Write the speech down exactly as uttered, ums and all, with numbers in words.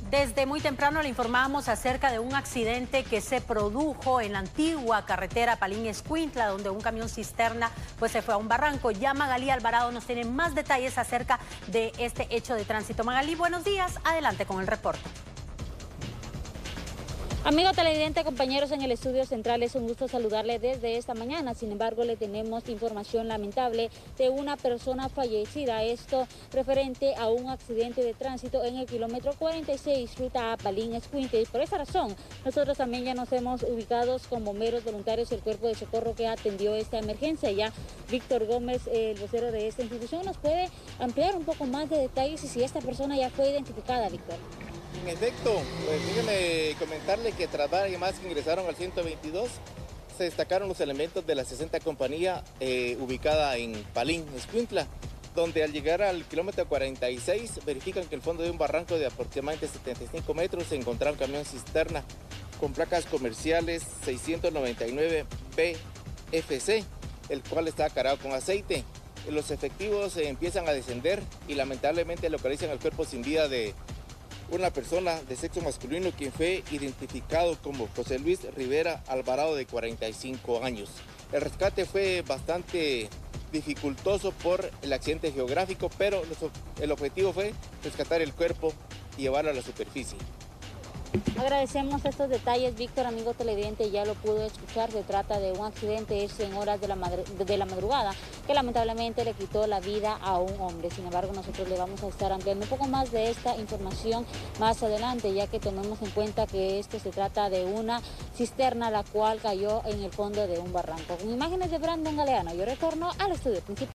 Desde muy temprano le informamos acerca de un accidente que se produjo en la antigua carretera Palín-Escuintla, donde un camión cisterna pues se fue a un barranco. Ya Magalí Alvarado nos tiene más detalles acerca de este hecho de tránsito. Magalí, buenos días. Adelante con el reporte. Amigo televidente, compañeros en el estudio central, es un gusto saludarle desde esta mañana. Sin embargo, le tenemos información lamentable de una persona fallecida. Esto referente a un accidente de tránsito en el kilómetro cuarenta y seis, ruta a Palín-Escuintla. Y por esa razón, nosotros también ya nos hemos ubicado con bomberos voluntarios y el cuerpo de socorro que atendió esta emergencia. Ya Víctor Gómez, el vocero de esta institución, nos puede ampliar un poco más de detalles y si esta persona ya fue identificada, Víctor. En efecto, pues déjeme comentarle que tras varias llamadas que ingresaron al ciento veintidós, se destacaron los elementos de la sesenta compañía eh, ubicada en Palín, Escuintla, donde al llegar al kilómetro cuarenta y seis verifican que el fondo de un barranco de aproximadamente setenta y cinco metros se encontraba un camión cisterna con placas comerciales seiscientos noventa y nueve B F C, el cual estaba cargado con aceite. Los efectivos eh, empiezan a descender y lamentablemente localizan el cuerpo sin vida de una persona de sexo masculino, quien fue identificado como José Luis Rivera Alvarado, de cuarenta y cinco años. El rescate fue bastante dificultoso por el accidente geográfico, pero el objetivo fue rescatar el cuerpo y llevarlo a la superficie. Agradecemos estos detalles, Víctor, amigo televidente, ya lo pudo escuchar. Se trata de un accidente hecho en horas de la, de la madrugada que lamentablemente le quitó la vida a un hombre. Sin embargo, nosotros le vamos a estar ampliando un poco más de esta información más adelante, ya que tomemos en cuenta que esto se trata de una cisterna la cual cayó en el fondo de un barranco. Con imágenes de Brandon Galeano, yo retorno al estudio principal.